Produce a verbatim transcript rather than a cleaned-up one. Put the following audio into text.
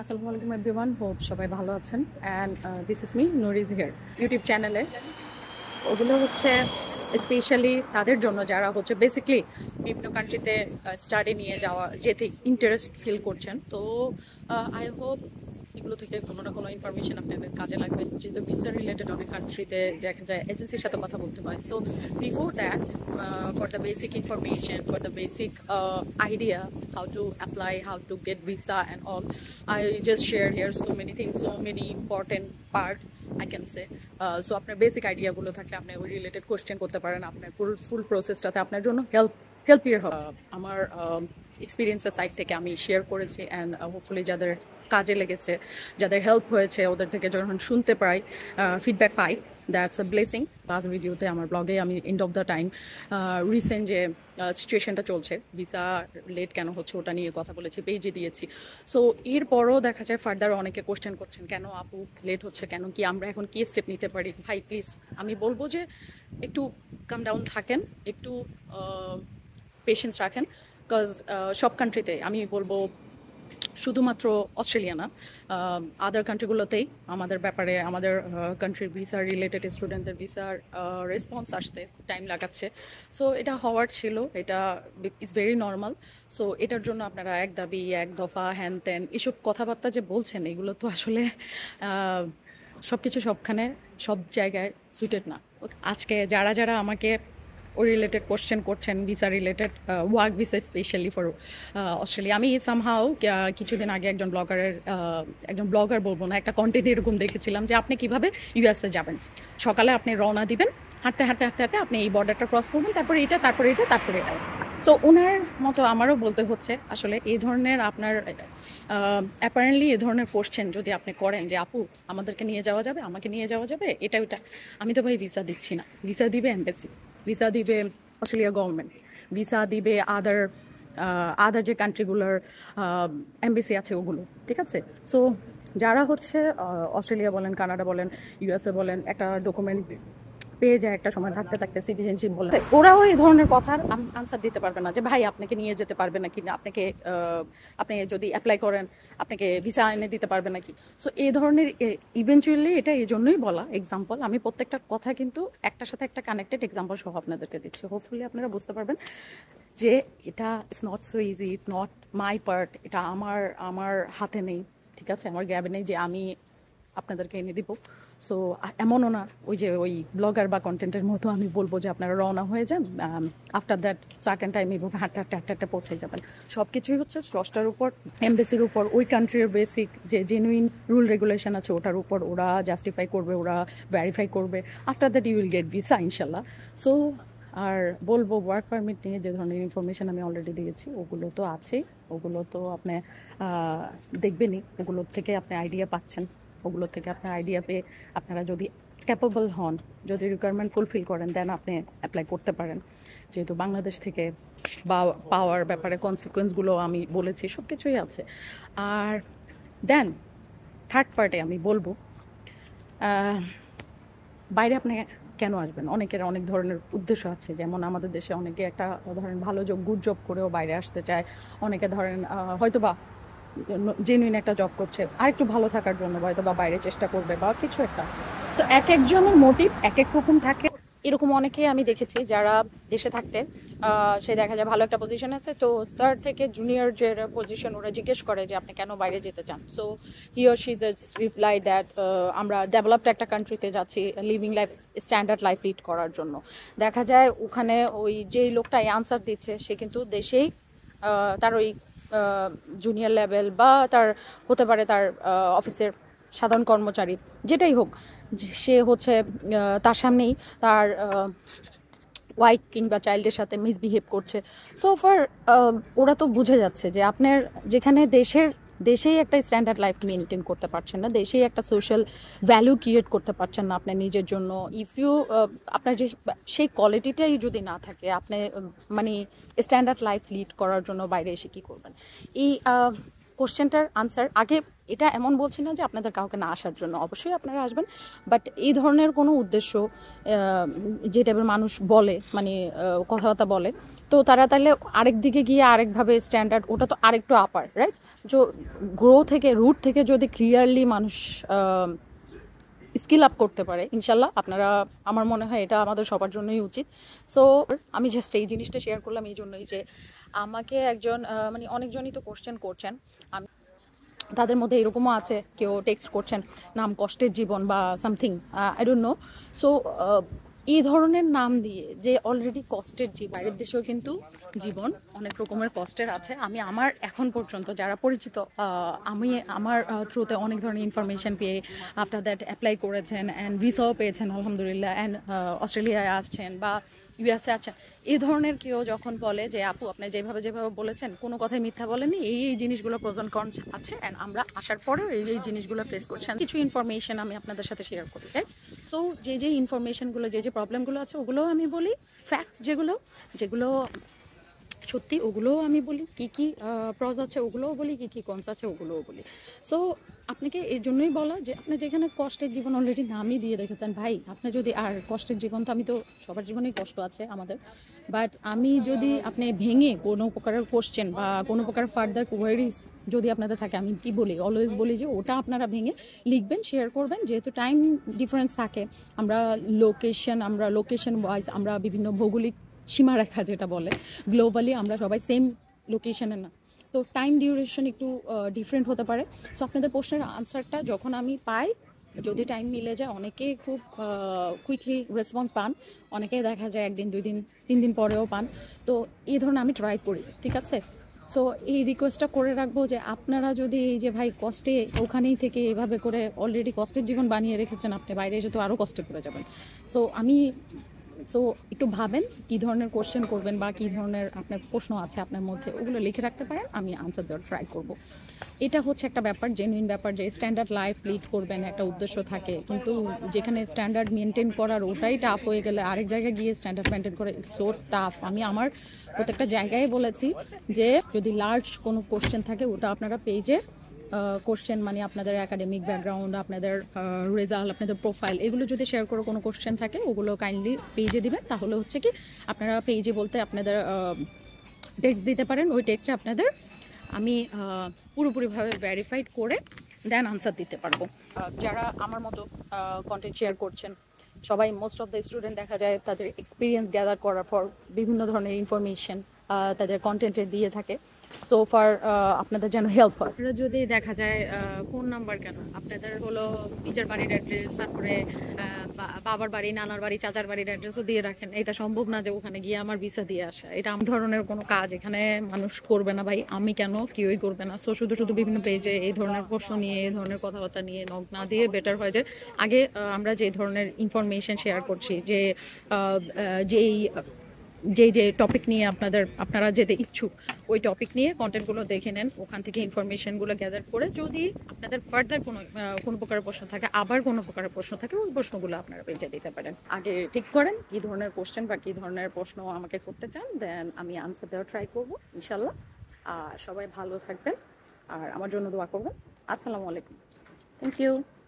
আসসালামু আলাইকুম everyone, hope সবাই ভালো আছেন। And this is me Nuri's here YouTube চ্যানেলে। ওগুলো হচ্ছে স্পেশালি তাদের জন্য যারা হচ্ছে বেসিকলি বিভিন্ন কান্ট্রিতে স্টাডি নিয়ে যাওয়া যেতে ইন্টারেস্ট ফিল করছেন। তো আই হোপ এগুলো থেকে কোনো না কোনো ইনফরমেশন আপনাদের কাজে লাগবে, যেহেতু ভিসা রিলেটেড অনেক কান্ট্রিতে দেখা যায় এজেন্সির সাথে কথা বলতে হয়। So before that, for the basic information, for the basic idea how to apply, how to get visa and all, I just share here so many things, so many important part I can say. So uh, আপনার basic আইডিয়াগুলো থাকলে আপনি ওই related question করতে পারেন, আপনার ফুল ফুল প্রসেসটাতে আপনার জন্য হেল্প হেল্প ইয়ার হবে। আমার এক্সপিরিয়েন্সের সাইড থেকে আমি শেয়ার করেছি, অ্যান্ড হোপফুলি যাদের কাজে লেগেছে, যাদের হেল্প হয়েছে, ওদের থেকে যখন শুনতে পাই, ফিডব্যাক পাই, দ্যাটস আ ব্লেসিং। লাস্ট ভিডিওতে আমার ব্লগে আমি end of the time recent যে সিচুয়েশনটা চলছে, ভিসা লেট কেন হচ্ছে ওটা নিয়ে কথা বলেছি, পেজে দিয়েছি। সো এরপরও দেখা যায় ফার্দার অনেকে কোশ্চেন করছেন, কেন আপু লেট হচ্ছে, কেন কি আমরা এখন কি স্টেপ নিতে পারি। ভাই প্লিজ আমি বলবো যে একটু কাম ডাউন থাকেন, একটু পেশেন্স রাখেন, বিকজ সব কান্ট্রিতে আমি বলবো, শুধুমাত্র অস্ট্রেলিয়া না, আদার কান্ট্রিগুলোতেই আমাদের ব্যাপারে আমাদের কান্ট্রির ভিসা রিলেটেড স্টুডেন্টদের ভিসার রেসপন্স আসতে টাইম লাগাচ্ছে। সো এটা হওয়ার ছিল, এটা ইটস ভেরি নর্মাল। সো এটার জন্য আপনারা এক দাবি এক দফা হ্যান ত্যান এসব কথাবার্তা যে বলছেন, এগুলো তো আসলে সব কিছু সবখানে সব জায়গায় সুইটেড না। আজকে যারা যারা আমাকে ওই রিলেটেড কোশ্চেন করছেন, visa related, work visa specially for Australia, আমি সামহাও কিছুদিন আগে একজন ব্লগারের একজন ব্লগার বলবো না, একটা কন্টেন্ট এরকম দেখেছিলাম যে আপনি কিভাবে ইউএসএ যাবেন। সকালে আপনি রওনা দিবেন, হাঁটতে হাঁটতে হাঁটতে হাঁটতে আপনি এই বর্ডারটা ক্রস করবেন, তারপরে এটা তারপরে এটা তারপরে এটা। সো ওনার মতো আমারও বলতে হচ্ছে, আসলে এই ধরনের আপনার অ্যাপারেন্টলি এই ধরনের কোশ্চেন যদি আপনি করেন যে আপু আমাদেরকে নিয়ে যাওয়া যাবে, আমাকে নিয়ে যাওয়া যাবে, এটা ওইটা, আমি তো ভাই ভিসা দিচ্ছি না। ভিসা দিবে এমবেসি, ভিসা দিবে অস্ট্রেলিয়া গভর্নমেন্ট, ভিসা দিবে আদার আদার যে কান্ট্রিগুলোর এমবেসি আছে ওগুলো, ঠিক আছে। সো যারা হচ্ছে অস্ট্রেলিয়া বলেন, কানাডা বলেন, ইউএসএ বলেন, একটা ডকুমেন্ট পেয়ে যায় একটা সময় থাকতে থাকতে, সিটিজেনশিপ বলে, ওরাও এই ধরনের কথার আনসার দিতে পারবে না যে ভাই আপনাকে নিয়ে যেতে পারবে নাকি, না আপনাকে আপনি যদি অ্যাপ্লাই করেন আপনাকে ভিসা এনে দিতে পারবে নাকি। সো এই ধরনের ইভেনচুয়ালি এটা এই জন্যই বলা এক্সাম্পল, আমি প্রত্যেকটা কথা কিন্তু একটার সাথে একটা কানেক্টেড এক্সাম্পল সহ আপনাদেরকে দিচ্ছি। হোপফুলি আপনারা বুঝতে পারবেন যে এটা it's not so easy, it's not my part, এটা আমার আমার হাতে নেই, ঠিক আছে, আমার গ্যাবে নেই যে আমি আপনাদেরকে এনে দিব। সো এমনও না ওই যে ওই ব্লগার বা কন্টেন্টের মতো আমি বলবো যে আপনারা রওনা হয়ে যান, আফটার দ্যাট সার্টেন টাইম এইভাবে হাঁটতে হাঁটতে হাঁটতে হাঁটতে পৌঁছে যাবেন। সব কিছুই হচ্ছে স্রষ্টার উপর, এমবেসির উপর, ওই কান্ট্রির বেসিক যে জেনুইন রুল রেগুলেশন আছে ওটার উপর ওরা জাস্টিফাই করবে, ওরা ভেরিফাই করবে। After that you will get visa ইনশাল্লাহ। সো আর বলবো ওয়ার্ক পারমিট নিয়ে যে ধরনের ইনফরমেশান আমি অলরেডি দিয়েছি ওগুলো তো আছেই, ওগুলো তো আপনি দেখবেনই, ওগুলোর থেকে আপনি আইডিয়া পাচ্ছেন, ওগুলো থেকে আপনার আইডিয়া পেয়ে আপনারা যদি ক্যাপেবল হন, যদি রিকোয়ারমেন্ট ফুলফিল করেন, দেন আপনি অ্যাপ্লাই করতে পারেন। যেহেতু বাংলাদেশ থেকে বা পাওয়ার ব্যাপারে কনসিকুয়েন্সগুলো আমি বলেছি, সব কিছুই আছে। আর দেন থার্ড পার্টে আমি বলবো বাইরে আপনি কেন আসবেন, অনেকের অনেক ধরনের উদ্দেশ্য আছে। যেমন আমাদের দেশে অনেকে একটা ধরেন ভালো জব, গুড জব করেও বাইরে আসতে চায়, অনেকে ধরেন হয়তো বা জেনুইন একটা জব করছে আর একটু ভালো থাকার জন্য হয়তো বা বাইরে চেষ্টা করবে বা কিছু একটা। সো এক একজনের মোটিভ এক এক রকম থাকে। এরকম অনেকেই আমি দেখেছি যারা দেশে থাকতে সে দেখা যায় ভালো একটা পজিশন আছে, তো তার থেকে জুনিয়র যে পজিশন ওরা জিজ্ঞেস করে যে আপনি কেন বাইরে যেতে চান। So he or she is reply that আমরা ডেভেলপড একটা কান্ট্রিতে যাচ্ছি living life, standard life lead করার জন্য। দেখা যায় ওখানে ওই যেই লোকটা আনসার দিচ্ছে সে কিন্তু দেশেই তার ওই জুনিয়র লেভেল বা তার হতে পারে তার অফিসের সাধারণ কর্মচারী যেটাই হোক, সে হচ্ছে তার সামনেই তার ওয়াইফ কিংবা চাইল্ডের সাথে মিসবিহেভ করছে। সো ফার ওরা তো বুঝে যাচ্ছে যে আপনার যেখানে দেশের দেশেই একটা স্ট্যান্ডার্ড লাইফ মেনটেন করতে পারছেন না, দেশেই একটা সোশ্যাল ভ্যালু ক্রিয়েট করতে পারছেন না আপনার নিজের জন্য, ইফ ইউ আপনার যে সেই কোয়ালিটিটাই যদি না থাকে, আপনি মানে স্ট্যান্ডার্ড লাইফ লিড করার জন্য বাইরে এসে কী করবেন। এই কোশ্চেনটার আনসার আগে, এটা এমন বলছি না যে আপনাদের কাউকে না আসার জন্য, অবশ্যই আপনারা আসবেন, বাট এই ধরনের কোনো উদ্দেশ্য যে টাইপের মানুষ বলে, মানে কথাবার্তা বলে, তো তারা তাহলে আরেক দিকে গিয়ে আরেকভাবে স্ট্যান্ডার্ড, ওটা তো আরেকটু আপার, রাইট? তো গ্রো থেকে, রুট থেকে যদি ক্লিয়ারলি মানুষ স্কিল আপ করতে পারে, ইনশাল্লাহ আপনারা, আমার মনে হয় এটা আমাদের সবার জন্যই উচিত। সো আমি জাস্ট এই জিনিসটা শেয়ার করলাম এই জন্যই যে আমাকে একজন মানে অনেকজনই তো কোশ্চেন করছেন, আমি তাদের মধ্যে এরকমও আছে কেউ টেক্সট করছেন নাম কষ্টের জীবন বা something, I don't know. So এই ধরনের নাম দিয়ে যে অলরেডি কষ্টের জীবন, বাইরের দেশেও কিন্তু জীবন অনেক রকমের কষ্টের আছে। আমি আমার এখন পর্যন্ত যারা পরিচিত, আমি আমার থ্রুতে অনেক ধরনের ইনফরমেশন পেয়ে আফটার দ্যাট অ্যাপ্লাই করেছেন অ্যান্ড ভিসাও পেয়েছেন আলহামদুলিল্লাহ, অ্যান্ড অস্ট্রেলিয়ায় আসছেন বা ইউএসএ আছেন, এই ধরনের কেউ যখন বলে যে আপু আপনি যেভাবে যেভাবে বলেছেন কোনো কথাই মিথ্যা বলেনি, এই এই জিনিসগুলো প্রজন কনস আছে, অ্যান্ড আমরা আসার পরেও এই এই জিনিসগুলো ফেস করছেন, কিছু ইনফরমেশন আমি আপনাদের সাথে শেয়ার করি, রাইট? সো যে যে ইনফরমেশনগুলো, যে যে প্রবলেমগুলো আছে ওগুলোও আমি বলি, ফ্যাক্ট যেগুলো যেগুলো সত্যি ওগুলোও আমি বলি, কী কী প্রজ আছে ওগুলোও বলি, কী কী কনস আছে ওগুলোও বলি। সো আপনাকে এই জন্যই বলা যে আপনি যেখানে কষ্টের জীবন অলরেডি নামই দিয়ে রেখেছেন ভাই, আপনি যদি, আর কষ্টের জীবন তো আমি তো সবার জীবনেই কষ্ট আছে আমাদের, বাট আমি যদি আপনি ভেঙে কোনো প্রকারের কোশ্চেন বা কোনো প্রকার ফার্দার কোয়ারিজ যদি আপনাদের থাকে, আমি কি বলি, অলওয়েজ বলি যে ওটা আপনারা ভেঙে লিখবেন, শেয়ার করবেন, যেহেতু টাইম ডিফারেন্স থাকে, আমরা লোকেশন আমরা লোকেশন ওয়াইজ আমরা বিভিন্ন ভৌগোলিক সীমারেখা যেটা বলে, গ্লোবালি আমরা সবাই সেম লোকেশনে না, তো টাইম ডিউরেশন একটু ডিফারেন্ট হতে পারে। সো আপনাদের প্রশ্নের আনসারটা যখন আমি পাই, যদি টাইম মিলে যায়, অনেকেই খুব কুইকলি রেসপন্স পান, অনেকেই দেখা যায় একদিন দুই দিন তিন দিন পরেও পান, তো এই ধরনের আমি ট্রাই করি, ঠিক আছে? সো এই রিকোয়েস্টটা করে রাখবো যে আপনারা যদি এই যে ভাই কষ্টে ওখানেই থেকে এভাবে করে অলরেডি কষ্টের জীবন বানিয়ে রেখেছেন, আপনি বাইরে এসে তো আরও কষ্টে পড়ে যাবেন। সো আমি সো একটু ভাবেন কী ধরনের কোশ্চেন করবেন বা কী ধরনের আপনার প্রশ্ন আছে আপনার মধ্যে, ওগুলো লিখে রাখতে পারেন, আমি আনসার দেওয়ার ট্রাই করব। এটা হচ্ছে একটা ব্যাপার, জেনুইন ব্যাপার, যে স্ট্যান্ডার্ড লাইফ লিড করবেন একটা উদ্দেশ্য থাকে, কিন্তু যেখানে স্ট্যান্ডার্ড মেনটেন করার ওটাই টাফ হয়ে গেলে আরেক জায়গায় গিয়ে স্ট্যান্ডার্ড মেনটেন করে সো টাফ। আমি আমার প্রত্যেকটা জায়গায় বলেছি যে যদি লার্জ কোনো কোশ্চেন থাকে ওটা আপনারা পেজে কোশ্চেন, মানে আপনাদের একাডেমিক ব্যাকগ্রাউন্ড, আপনাদের রেজাল্ট, আপনাদের প্রোফাইল, এগুলো যদি শেয়ার করে কোনো কোশ্চেন থাকে ওগুলো কাইন্ডলি পেজে দিবেন, তাহলে হচ্ছে কি আপনারা পেজে বলতে আপনাদের টেক্সট দিতে পারেন, ওই টেক্সটে আপনাদের আমি পুরোপুরিভাবে ভেরিফাইড করে দেন আনসার দিতে পারবো। যারা আমার মতো কন্টেন্ট শেয়ার করছেন সবাই, মোস্ট অফ দ্য স্টুডেন্ট দেখা যায় তাদের এক্সপিরিয়েন্স গ্যাদার করার পর বিভিন্ন ধরনের ইনফরমেশন তাদের কন্টেন্টে দিয়ে থাকে, সো ফার আপনাদের যেন হেল্প হয়। যদি দেখা যায় ফোন নাম্বার কেন, আপনাদের হলো নিজের বাড়ির অ্যাড্রেস, তারপরে বাবার বাড়ি, নানার বাড়ি, চাচার বাড়ির অ্যাড্রেসও দিয়ে রাখেন, এটা সম্ভব না যে ওখানে গিয়ে আমার ভিসা দিয়ে আসা, এটা আমার ধরনের কোনো কাজ এখানে মানুষ করবে না ভাই, আমি কেন, কেউই করবে না। সো শুধু শুধু বিভিন্ন পেজে এই ধরনের প্রশ্ন নিয়ে, এই ধরনের কথাবার্তা নিয়ে নক না দিয়ে বেটার হয় যে আগে আমরা যে ধরনের ইনফরমেশন শেয়ার করছি, যে যেই যে যে টপিক নিয়ে আপনাদের আপনারা যেতে ইচ্ছুক ওই টপিক নিয়ে কন্টেন্টগুলো দেখে নেন, ওখান থেকে ইনফরমেশনগুলো গ্যাদার করে যদি আপনাদের ফার্দার কোনো কোনো প্রকারের প্রশ্ন থাকে, আবার কোনো প্রকারের প্রশ্ন থাকে, ওই প্রশ্নগুলো আপনারা পেজে দিতে পারেন। আগে ঠিক করেন কী ধরনের কোশ্চেন বা কী ধরনের প্রশ্ন আমাকে করতে চান, দেন আমি আনসার দেওয়ার ট্রাই করবো ইনশাল্লাহ। আর সবাই ভালো থাকবেন আর আমার জন্য দোয়া করবেন। আসসালামু আলাইকুম, থ্যাংক ইউ।